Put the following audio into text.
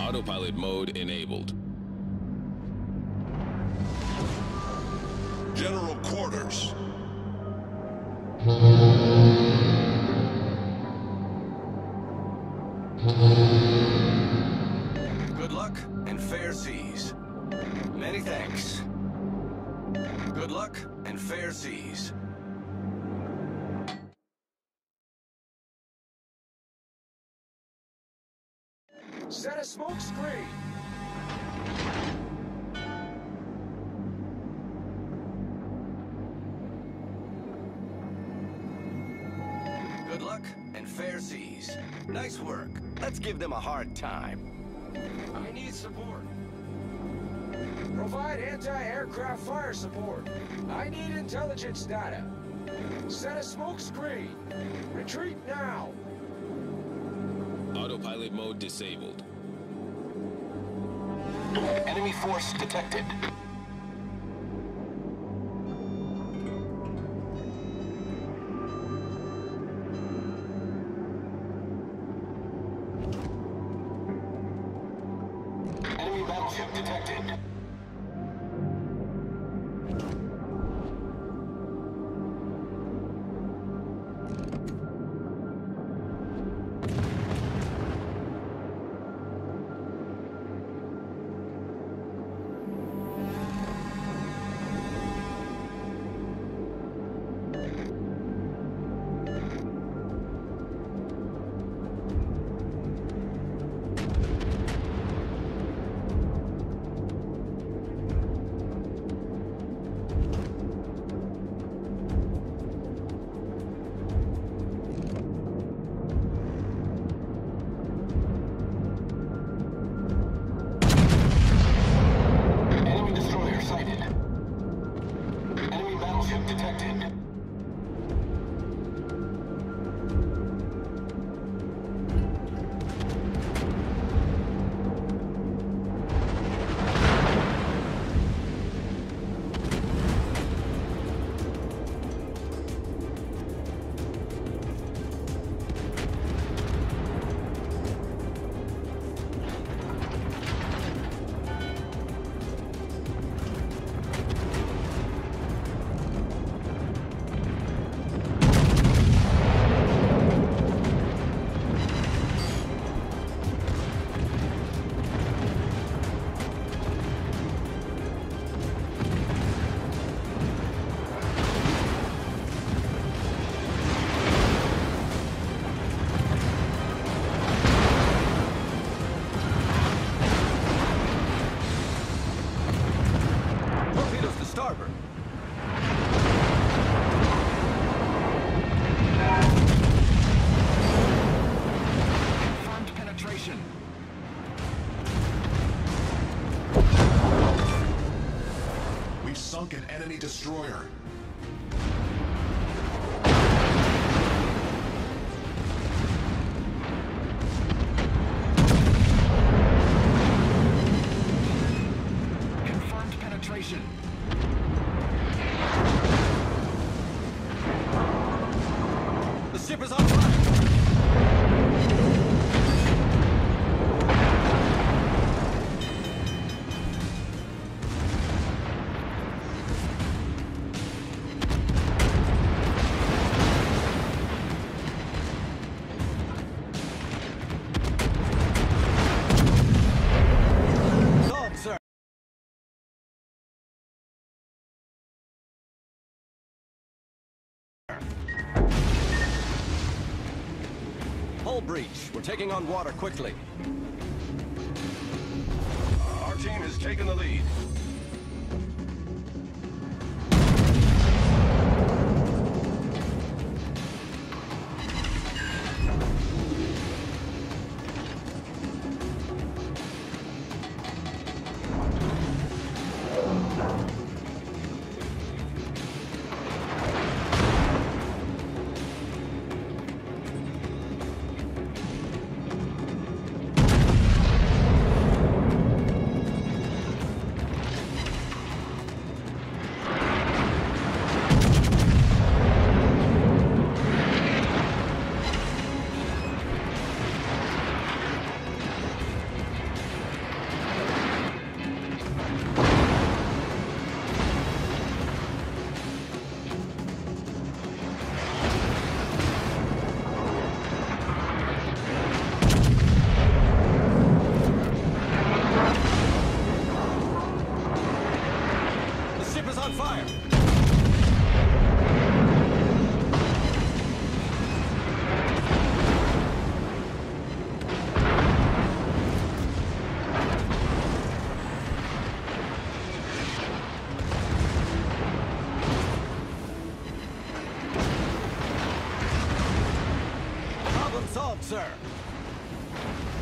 Autopilot mode enabled. General quarters. Good luck and fair seas. Many thanks. Good luck and fair seas. Set a smoke screen. Good luck and fair seas. Nice work. Let's give them a hard time. I need support. Provide anti-aircraft fire support. I need intelligence data. Set a smoke screen. Retreat now. Autopilot mode disabled. Enemy force detected. Enemy battleship detected. Detected. Starboard. Confirmed penetration. We've sunk an enemy destroyer. Confirmed penetration. The ship is on fire! Gone, sir! Hull breach. We're taking on water quickly. Our team has taken the lead. assault, sir.